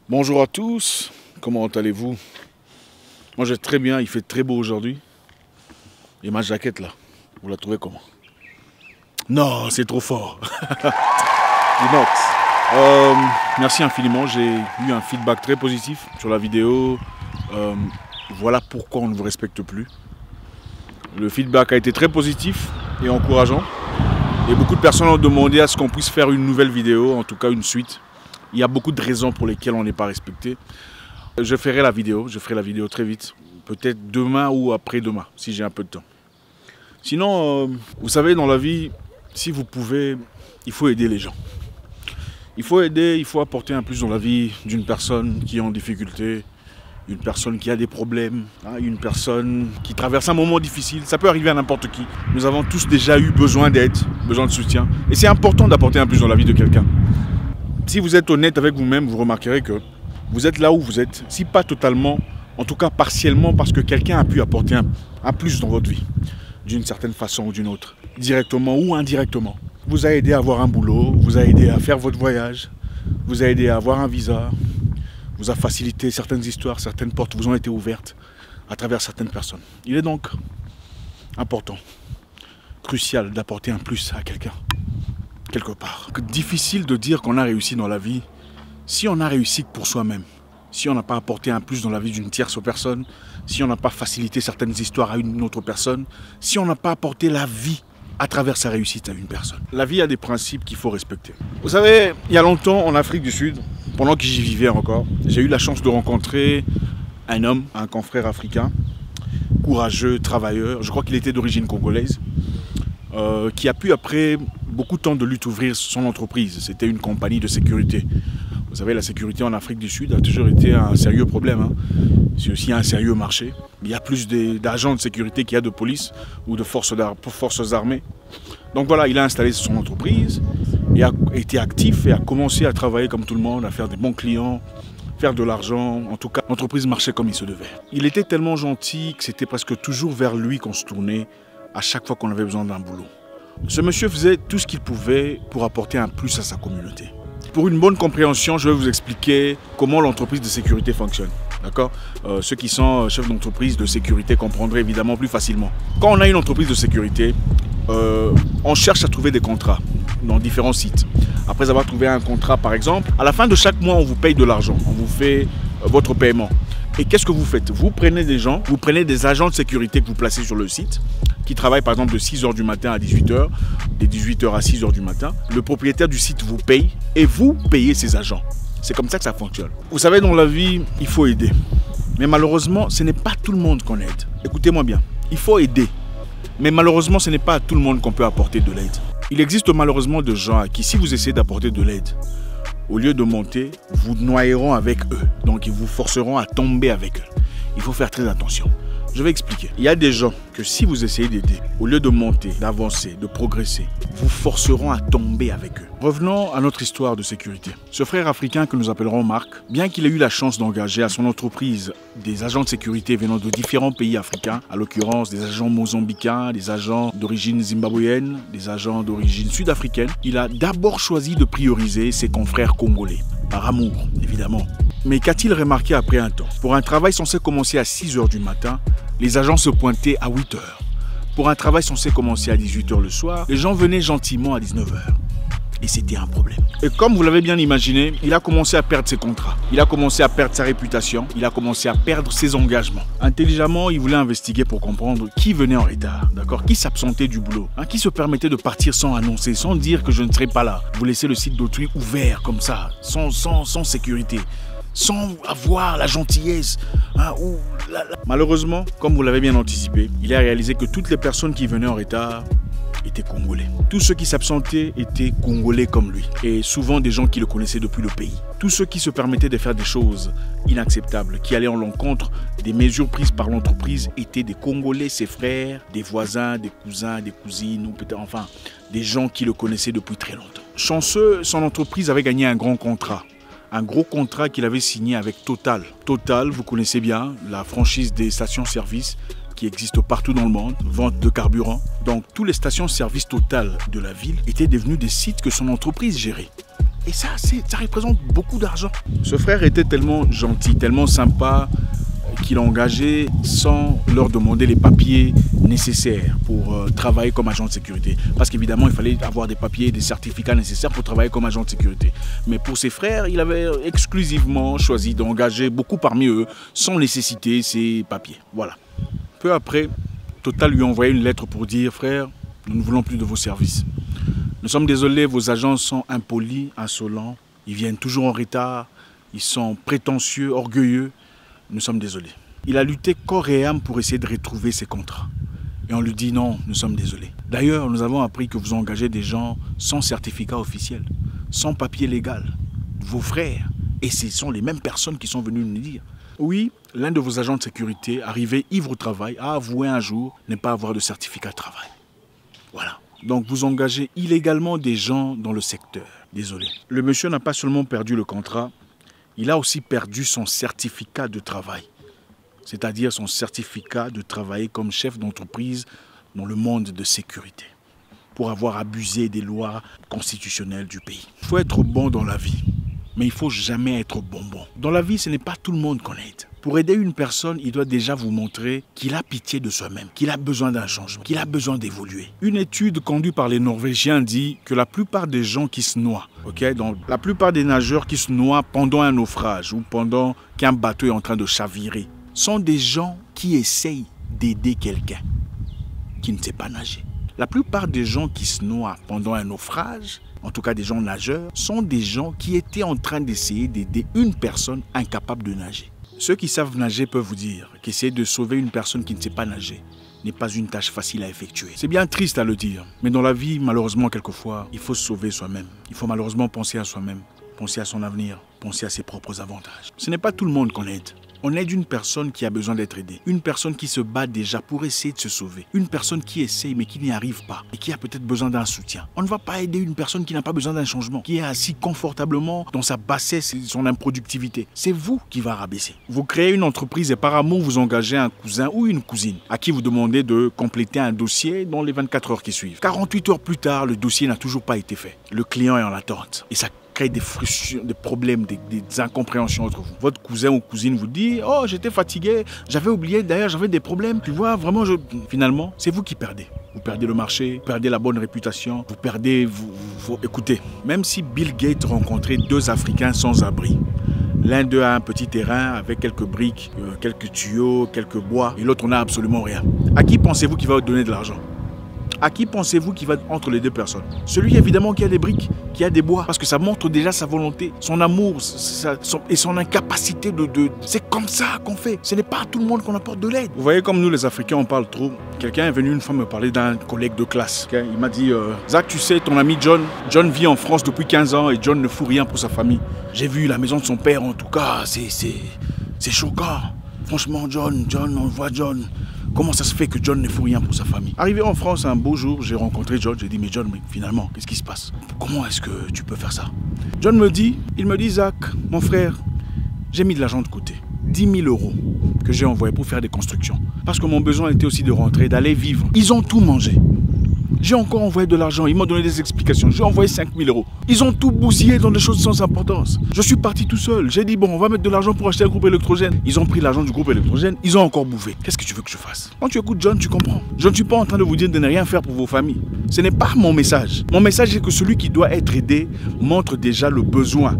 Bonjour à tous, comment allez-vous? Moi je vais très bien, il fait très beau aujourd'hui. Et ma jaquette là, vous la trouvez comment? Non, c'est trop fort. Inox. Merci infiniment, j'ai eu un feedback très positif sur la vidéo. Voilà pourquoi on ne vous respecte plus. Le feedback a été très positif et encourageant. Et beaucoup de personnes ont demandé à ce qu'on puisse faire une nouvelle vidéo, en tout cas une suite. Il y a beaucoup de raisons pour lesquelles on n'est pas respecté. Je ferai la vidéo très vite. Peut-être demain ou après-demain, si j'ai un peu de temps. Sinon, vous savez, dans la vie, si vous pouvez, il faut aider les gens. Il faut aider, il faut apporter un plus dans la vie d'une personne qui est en difficulté, une personne qui a des problèmes, une personne qui traverse un moment difficile. Ça peut arriver à n'importe qui. Nous avons tous déjà eu besoin d'aide, besoin de soutien. Et c'est important d'apporter un plus dans la vie de quelqu'un. Si vous êtes honnête avec vous-même, vous remarquerez que vous êtes là où vous êtes, si pas totalement, en tout cas partiellement, parce que quelqu'un a pu apporter un plus dans votre vie, d'une certaine façon ou d'une autre, directement ou indirectement. Vous a aidé à avoir un boulot, vous a aidé à faire votre voyage, vous a aidé à avoir un visa, vous a facilité certaines histoires, certaines portes vous ont été ouvertes à travers certaines personnes. Il est donc important, crucial d'apporter un plus à quelqu'un. Quelque part. Difficile de dire qu'on a réussi dans la vie si on a réussi que pour soi-même. Si on n'a pas apporté un plus dans la vie d'une tierce personne, si on n'a pas facilité certaines histoires à une autre personne, si on n'a pas apporté la vie à travers sa réussite à une personne. La vie a des principes qu'il faut respecter. Vous savez, il y a longtemps en Afrique du Sud, pendant que j'y vivais encore, j'ai eu la chance de rencontrer un homme, un confrère africain, courageux, travailleur, je crois qu'il était d'origine congolaise, qui a pu après beaucoup de temps de lutte ouvrir son entreprise. C'était une compagnie de sécurité. Vous savez, la sécurité en Afrique du Sud a toujours été un sérieux problème. C'est aussi un sérieux marché. Il y a plus d'agents de sécurité qu'il y a de police ou de forces armées. Donc voilà, il a installé son entreprise et a été actif et a commencé à travailler comme tout le monde, à faire des bons clients, faire de l'argent. En tout cas, l'entreprise marchait comme il se devait. Il était tellement gentil que c'était presque toujours vers lui qu'on se tournait à chaque fois qu'on avait besoin d'un boulot. Ce monsieur faisait tout ce qu'il pouvait pour apporter un plus à sa communauté. Pour une bonne compréhension, je vais vous expliquer comment l'entreprise de sécurité fonctionne. D'accord? Ceux qui sont chefs d'entreprise de sécurité comprendraient évidemment plus facilement. Quand on a une entreprise de sécurité, on cherche à trouver des contrats dans différents sites. Après avoir trouvé un contrat, par exemple, à la fin de chaque mois, on vous paye de l'argent. On vous fait votre paiement. Et qu'est-ce que vous faites? Vous prenez des gens, vous prenez des agents de sécurité que vous placez sur le site, qui travaillent par exemple de 6h du matin à 18h, de 18h à 6h du matin. Le propriétaire du site vous paye et vous payez ces agents. C'est comme ça que ça fonctionne. Vous savez, dans la vie, il faut aider. Mais malheureusement, ce n'est pas tout le monde qu'on aide. Écoutez-moi bien, il faut aider. Mais malheureusement, ce n'est pas à tout le monde qu'on peut apporter de l'aide. Il existe malheureusement des gens à qui, si vous essayez d'apporter de l'aide, au lieu de monter, vous noyeront avec eux. Donc, ils vous forceront à tomber avec eux. Il faut faire très attention. Je vais expliquer. Il y a des gens que si vous essayez d'aider, au lieu de monter, d'avancer, de progresser, vous forceront à tomber avec eux. Revenons à notre histoire de sécurité. Ce frère africain que nous appellerons Marc, bien qu'il ait eu la chance d'engager à son entreprise des agents de sécurité venant de différents pays africains, à l'occurrence des agents mozambicains, des agents d'origine zimbabwéenne, des agents d'origine sud-africaine, il a d'abord choisi de prioriser ses confrères congolais. Par amour, évidemment. Mais qu'a-t-il remarqué après un temps? Pour un travail censé commencer à 6h du matin, les agents se pointaient à 8h. Pour un travail censé commencer à 18h le soir, les gens venaient gentiment à 19h. Et c'était un problème. Et comme vous l'avez bien imaginé, il a commencé à perdre ses contrats. Il a commencé à perdre sa réputation. Il a commencé à perdre ses engagements. Intelligemment, il voulait investiguer pour comprendre qui venait en retard, d'accord? Qui s'absentait du boulot, qui se permettait de partir sans annoncer, sans dire que je ne serai pas là. Vous laissez le site d'autrui ouvert comme ça, sans sécurité, sans avoir la gentillesse. Malheureusement, comme vous l'avez bien anticipé, il a réalisé que toutes les personnes qui venaient en retard étaient congolais. Tous ceux qui s'absentaient étaient congolais comme lui. Et souvent des gens qui le connaissaient depuis le pays. Tous ceux qui se permettaient de faire des choses inacceptables, qui allaient en l'encontre des mesures prises par l'entreprise, étaient des Congolais, ses frères, des voisins, des cousins, des cousines, ou peut-être enfin des gens qui le connaissaient depuis très longtemps. Chanceux, son entreprise avait gagné un grand contrat. Un gros contrat qu'il avait signé avec Total. Total, vous connaissez bien, la franchise des stations-service qui existe partout dans le monde, vente de carburant. Donc, toutes les stations-service Total de la ville étaient devenues des sites que son entreprise gérait. Et ça représente beaucoup d'argent. Ce frère était tellement gentil, tellement sympa, qu'il a engagé sans leur demander les papiers nécessaires pour travailler comme agent de sécurité. Parce qu'évidemment, il fallait avoir des papiers, des certificats nécessaires pour travailler comme agent de sécurité. Mais pour ses frères, il avait exclusivement choisi d'engager beaucoup parmi eux sans nécessiter ces papiers. Voilà. Peu après, Total lui a envoyé une lettre pour dire « Frère, nous ne voulons plus de vos services. Nous sommes désolés, vos agents sont impolis, insolents, ils viennent toujours en retard, ils sont prétentieux, orgueilleux. Nous sommes désolés. » Il a lutté corps et âme pour essayer de retrouver ses contrats. Et on lui dit non, nous sommes désolés. D'ailleurs, nous avons appris que vous engagez des gens sans certificat officiel, sans papier légal. Vos frères. Et ce sont les mêmes personnes qui sont venues nous dire. Oui, l'un de vos agents de sécurité, arrivé ivre au travail, a avoué un jour ne pas avoir de certificat de travail. Voilà. Donc vous engagez illégalement des gens dans le secteur. Désolé. Le monsieur n'a pas seulement perdu le contrat, il a aussi perdu son certificat de travail. C'est-à-dire son certificat de travailler comme chef d'entreprise dans le monde de sécurité. Pour avoir abusé des lois constitutionnelles du pays. Il faut être bon dans la vie. Mais il ne faut jamais être bonbon. Dans la vie, ce n'est pas tout le monde qu'on aide. Pour aider une personne, il doit déjà vous montrer qu'il a pitié de soi-même, qu'il a besoin d'un changement, qu'il a besoin d'évoluer. Une étude conduite par les Norvégiens dit que la plupart des gens qui se noient, donc la plupart des nageurs qui se noient pendant un naufrage ou pendant qu'un bateau est en train de chavirer, sont des gens qui essayent d'aider quelqu'un qui ne sait pas nager. La plupart des gens qui se noient pendant un naufrage, en tout cas des gens nageurs, sont des gens qui étaient en train d'essayer d'aider une personne incapable de nager. Ceux qui savent nager peuvent vous dire qu'essayer de sauver une personne qui ne sait pas nager n'est pas une tâche facile à effectuer. C'est bien triste à le dire, mais dans la vie, malheureusement, quelquefois, il faut se sauver soi-même. Il faut malheureusement penser à soi-même, penser à son avenir, penser à ses propres avantages. Ce n'est pas tout le monde qu'on aide. On aide une personne qui a besoin d'être aidée, une personne qui se bat déjà pour essayer de se sauver, une personne qui essaye mais qui n'y arrive pas et qui a peut-être besoin d'un soutien. On ne va pas aider une personne qui n'a pas besoin d'un changement, qui est assis confortablement dans sa bassesse et son improductivité. C'est vous qui va rabaisser. Vous créez une entreprise et par amour vous engagez un cousin ou une cousine à qui vous demandez de compléter un dossier dans les 24 heures qui suivent. 48 heures plus tard, le dossier n'a toujours pas été fait. Le client est en attente et ça crée des frustrations, des problèmes, des incompréhensions entre vous. Votre cousin ou cousine vous dit « Oh, j'étais fatigué, j'avais oublié, d'ailleurs j'avais des problèmes. Tu vois, vraiment, Finalement, c'est vous qui perdez. Vous perdez le marché, vous perdez la bonne réputation, vous perdez... Écoutez, même si Bill Gates rencontrait deux Africains sans abri, l'un d'eux a un petit terrain avec quelques briques, quelques tuyaux, quelques bois, et l'autre n'a absolument rien. À qui pensez-vous qui va vous donner de l'argent ? À qui pensez-vous qui va entre les deux personnes? Celui évidemment qui a des briques, qui a des bois, parce que ça montre déjà sa volonté, son amour et son incapacité de... C'est comme ça qu'on fait. Ce n'est pas à tout le monde qu'on apporte de l'aide. Vous voyez comme nous les Africains on parle trop. Quelqu'un est venu une fois me parler d'un collègue de classe. Il m'a dit Zach, tu sais, ton ami John vit en France depuis 15 ans et John ne fout rien pour sa famille. J'ai vu la maison de son père, en tout cas, c'est choquant. Franchement, John, on voit John. Comment ça se fait que John ne fout rien pour sa famille? Arrivé en France un beau jour, j'ai rencontré John, j'ai dit mais John, mais finalement, qu'est-ce qui se passe? Comment est-ce que tu peux faire ça? John me dit, Zach, mon frère, j'ai mis de l'argent de côté. 10 000 € que j'ai envoyé pour faire des constructions. Parce que mon besoin était aussi de rentrer, d'aller vivre. Ils ont tout mangé. J'ai encore envoyé de l'argent, ils m'ont donné des explications. J'ai envoyé 5 000 €. Ils ont tout bousillé dans des choses sans importance. Je suis parti tout seul. J'ai dit, bon, on va mettre de l'argent pour acheter un groupe électrogène. Ils ont pris l'argent du groupe électrogène, ils ont encore bouffé. Qu'est-ce que tu veux que je fasse? Quand tu écoutes John, tu comprends. Je ne suis pas en train de vous dire de ne rien faire pour vos familles. Ce n'est pas mon message. Mon message est que celui qui doit être aidé montre déjà le besoin,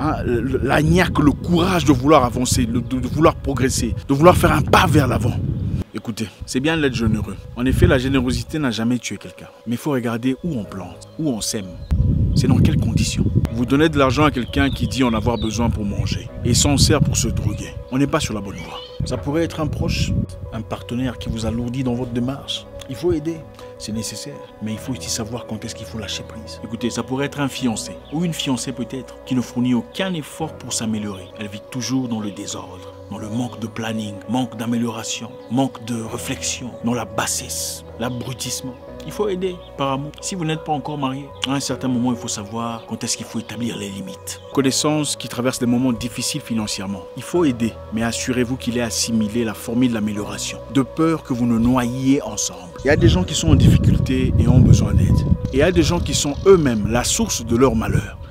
la niaque, le courage de vouloir avancer, de vouloir progresser, de vouloir faire un pas vers l'avant. Écoutez, c'est bien d'être généreux. En effet, la générosité n'a jamais tué quelqu'un. Mais il faut regarder où on plante, où on sème. C'est dans quelles conditions. Vous donnez de l'argent à quelqu'un qui dit en avoir besoin pour manger et s'en sert pour se droguer. On n'est pas sur la bonne voie. Ça pourrait être un proche, un partenaire qui vous alourdit dans votre démarche. Il faut aider, c'est nécessaire. Mais il faut aussi savoir quand est-ce qu'il faut lâcher prise. Écoutez, ça pourrait être un fiancé ou une fiancée peut-être qui ne fournit aucun effort pour s'améliorer. Elle vit toujours dans le désordre, dans le manque de planning, manque d'amélioration, manque de réflexion, dans la bassesse, l'abrutissement. Il faut aider par amour. Si vous n'êtes pas encore marié, à un certain moment, il faut savoir quand est-ce qu'il faut établir les limites. Connaissance qui traverse des moments difficiles financièrement. Il faut aider, mais assurez-vous qu'il ait assimilé la formule d'amélioration, de peur que vous ne noyiez ensemble. Il y a des gens qui sont en difficulté et ont besoin d'aide. Et il y a des gens qui sont eux-mêmes la source de leur malheur.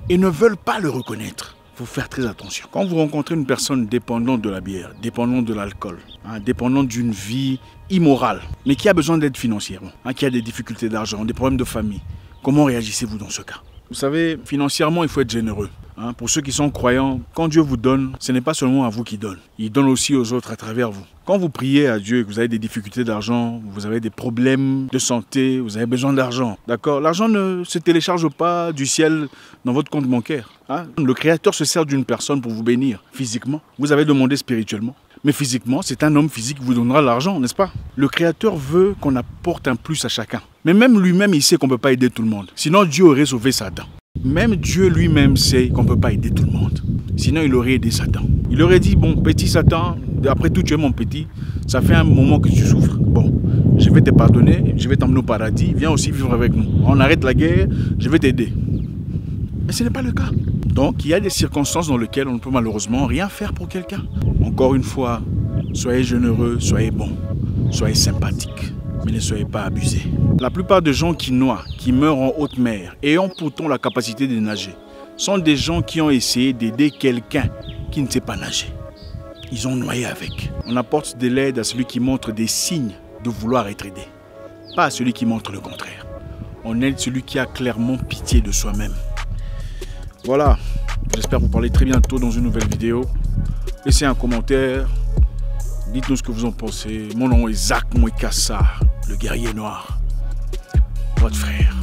et ne veulent pas le reconnaître. Il faut faire très attention. Quand vous rencontrez une personne dépendante de la bière, dépendante de l'alcool, dépendante d'une vie immorale, mais qui a besoin d'aide financièrement, qui a des difficultés d'argent, des problèmes de famille, comment réagissez-vous dans ce cas? Vous savez, financièrement, il faut être généreux. Pour ceux qui sont croyants, quand Dieu vous donne, ce n'est pas seulement à vous qu'il donne. Il donne aussi aux autres à travers vous. Quand vous priez à Dieu et que vous avez des difficultés d'argent, vous avez des problèmes de santé, vous avez besoin d'argent, d'accord? L'argent ne se télécharge pas du ciel dans votre compte bancaire. Le Créateur se sert d'une personne pour vous bénir physiquement. Vous avez demandé spirituellement. Mais physiquement, c'est un homme physique qui vous donnera l'argent, n'est-ce pas? Le Créateur veut qu'on apporte un plus à chacun. Mais même lui-même, il sait qu'on ne peut pas aider tout le monde. Sinon, Dieu aurait sauvé Satan. Même Dieu lui-même sait qu'on ne peut pas aider tout le monde. Sinon, il aurait aidé Satan. Il aurait dit, bon, petit Satan, après tout, tu es mon petit. Ça fait un moment que tu souffres. Bon, je vais te pardonner, je vais t'emmener au paradis. Viens aussi vivre avec nous. On arrête la guerre, je vais t'aider. Mais ce n'est pas le cas. Donc, il y a des circonstances dans lesquelles on ne peut malheureusement rien faire pour quelqu'un. Encore une fois, soyez généreux, soyez bons, soyez sympathiques, mais ne soyez pas abusés. La plupart des gens qui noient, qui meurent en haute mer, ayant pourtant la capacité de nager, sont des gens qui ont essayé d'aider quelqu'un qui ne sait pas nager. Ils ont noyé avec. On apporte de l'aide à celui qui montre des signes de vouloir être aidé, pas à celui qui montre le contraire. On aide celui qui a clairement pitié de soi-même. Voilà, j'espère vous parler très bientôt dans une nouvelle vidéo. Laissez un commentaire, dites-nous ce que vous en pensez. Mon nom est Zach Mwekassa, le guerrier noir, votre frère.